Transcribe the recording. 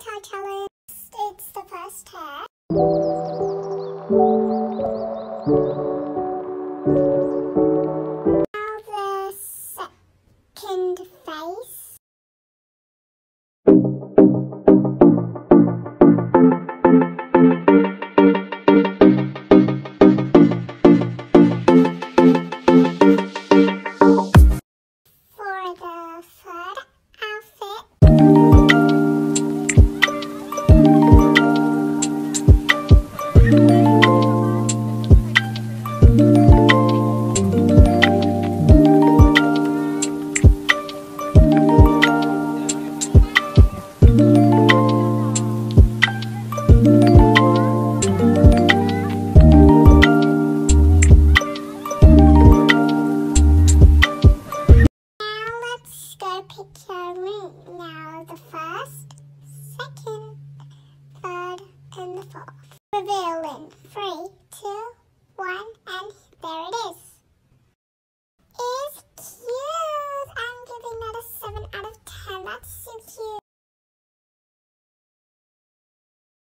tie challenge. It's the first hair. Now the second face. For the third outfit. Go pick your ring. Now the first, second, third, and the fourth. Reveal in 3, 2, 1, and there it is.